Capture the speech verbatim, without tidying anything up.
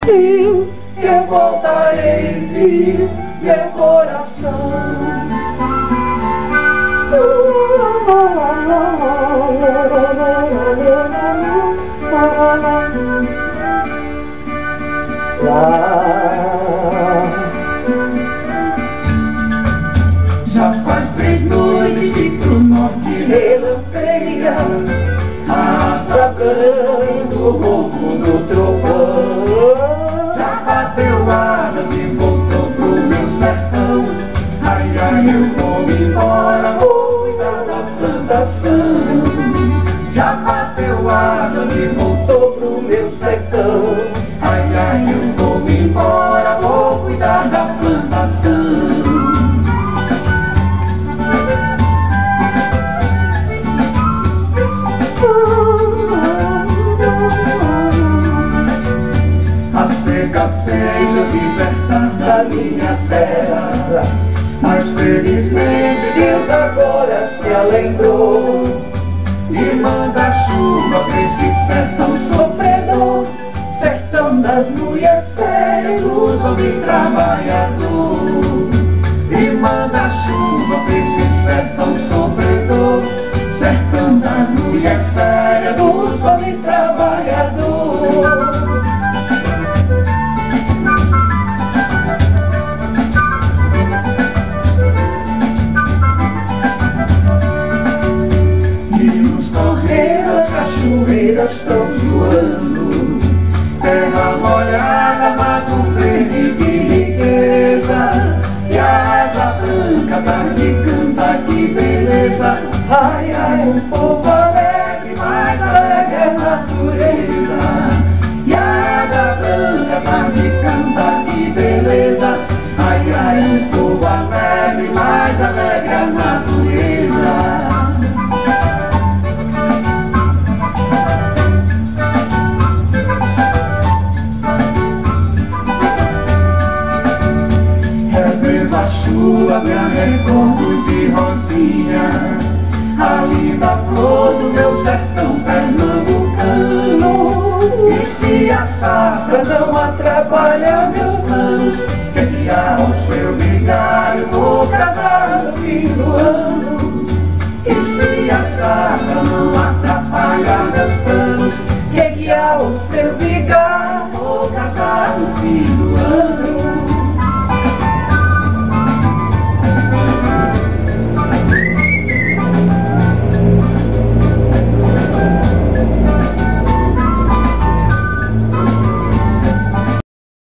Sim, eu voltarei, viu, meu coração. Já faz três noites que pro norte relampeia, atacando o ronco do trovão. Já bateu asas e voltou pro meu sertão. Ai, ai, eu vou me embora, vou cuidar da plantação. Já bateu asas e voltou pro meu sertão. Ai, ai, eu vou me embora, vou cuidar da plantação. Seja libertar da minha terra, mas felizmente Deus agora se alegrou e manda chuva pra esse sertão sofredor, sertão das mulheres sérias, dos homens trabalhadores. E manda chuva pra esse sertão sofredor, sertão das mulheres sérias, dos homens trabalhadores. Cachoeiras estão voando, terra molhada, mato verde de riqueza, e a asa branca tá de canta, que beleza. Ai, ai, um povo alegre, mais alegre é a natureza, e a asa branca tá de canta, que beleza. Ai, ai, um povo alegre, mais alegre é a natureza. Chuva me recordo de Rosinha, a linda flor do meu sertão pernambucano. E se a safra não atrapalha meus planos, que guiar o seu vigário vou casar no fim do ano. E se a safra não atrapalha meus planos, que guiar o seu vigário vou casar no fim do ano.